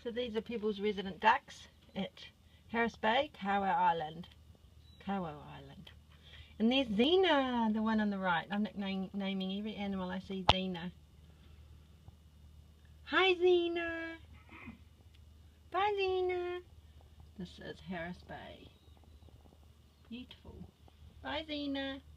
So these are people's resident ducks at Harris Bay, Kawau Island. Kawau Island. And there's Zena, the one on the right. I'm naming every animal I see Zena. Hi Zena! Bye Zena! This is Harris Bay. Beautiful. Bye Zena!